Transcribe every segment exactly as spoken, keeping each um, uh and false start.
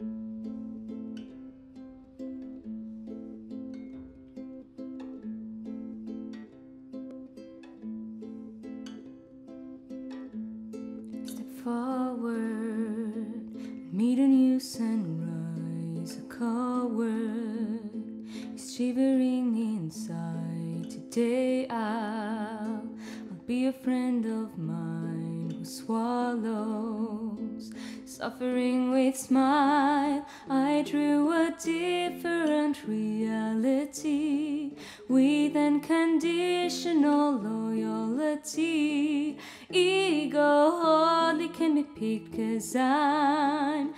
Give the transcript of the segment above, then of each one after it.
Step forward, meet a new sunrise. A coward is shivering inside. Today I'll, I'll be a friend of mine who swallows suffering with smile. I drew a different reality with unconditional loyalty. Ego hardly can be picked, 'cause I'm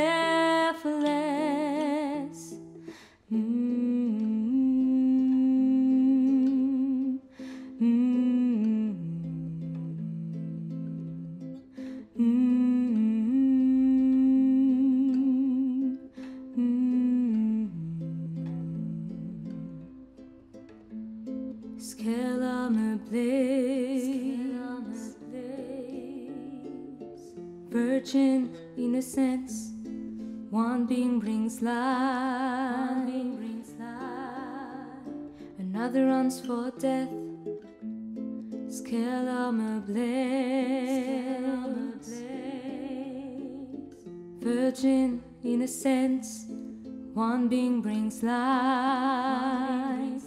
selfless. Mm-hmm. Mm-hmm. Mm-hmm. Scale armor blaze, virgin innocence. One being brings life, another runs for death. Scale armor blaze, virgin innocence. One being brings life,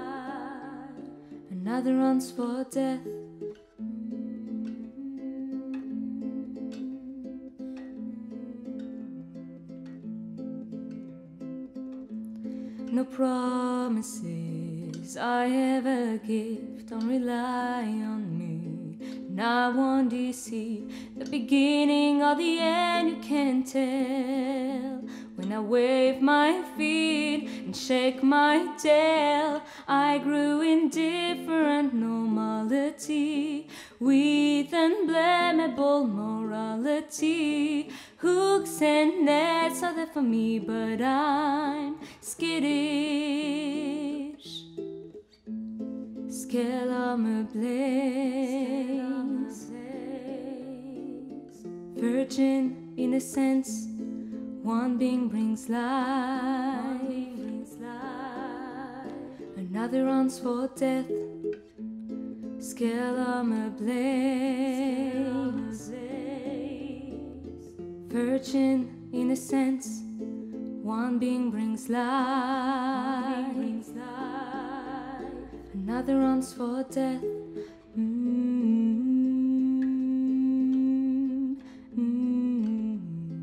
another runs for death. No promises I ever give, don't rely on me, and I won't deceive. The beginning or the end you can't tell. When I wave my feet and shake my tail, I grew in different normality with unblameable morality. Hooks and nets are there for me, but I'm skittish. Scale armor blaze, virgin innocence. One being brings life, another runs for death. Scale armor blaze, virgin innocence. One being brings life, another runs for death. Mm-hmm. Mm-hmm.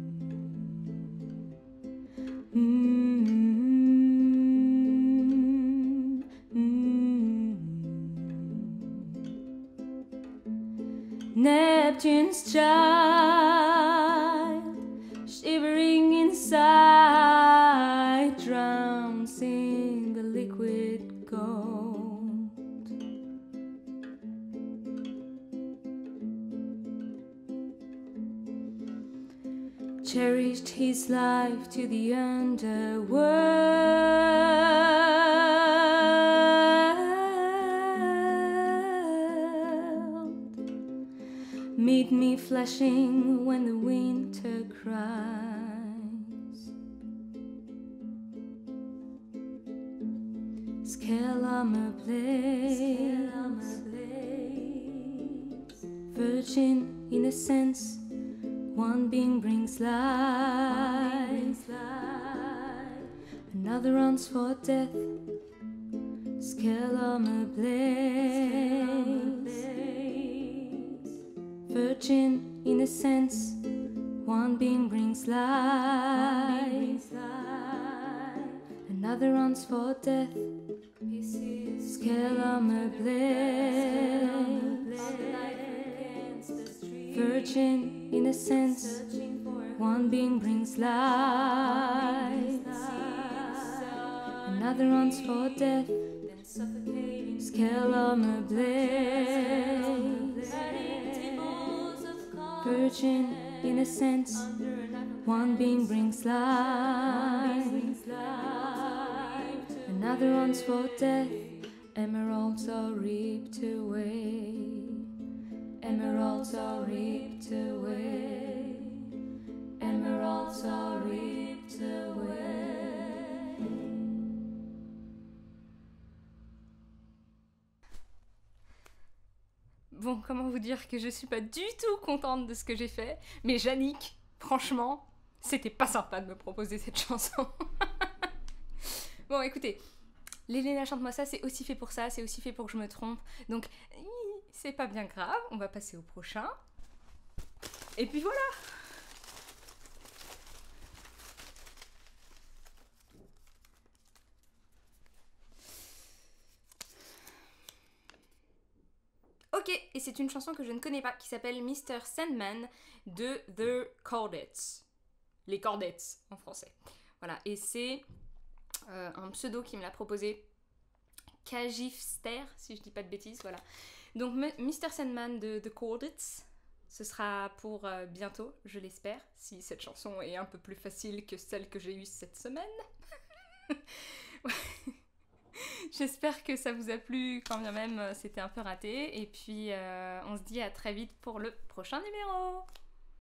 Mm-hmm. Mm-hmm. Neptune's child, shivering inside, drowns in the liquid gold. Cherished his life to the underworld. Meet me flashing when the winter cries. Scale armor blaze, virgin innocence. One being brings life, another runs for death. Scale armor blaze, virgin innocence. One being brings life, another runs for death. Scale armor blaze, virgin innocence. One being brings life, another runs for death. Scale armor blaze, virgin innocence. One being brings life, another runs for death. Emeralds are reaped away, emeralds are reaped away, emeralds are reaped bon, comment vous dire que je suis pas du tout contente de ce que j'ai fait, mais Yannick, franchement, c'était pas sympa de me proposer cette chanson. Bon, écoutez, l'Elena chante-moi ça, c'est aussi fait pour ça, c'est aussi fait pour que je me trompe, donc c'est pas bien grave, on va passer au prochain. Et puis voilà. Ok, et c'est une chanson que je ne connais pas, qui s'appelle mister Sandman de The Chordettes. Les Chordettes, en français. Voilà, et c'est euh, un pseudo qui me l'a proposé, Kajifster, si je dis pas de bêtises, voilà. Donc mister Sandman de The Chordettes, ce sera pour euh, bientôt, je l'espère, si cette chanson est un peu plus facile que celle que j'ai eue cette semaine. J'espère que ça vous a plu, quand bien même c'était un peu raté. Et puis euh, on se dit à très vite pour le prochain numéro.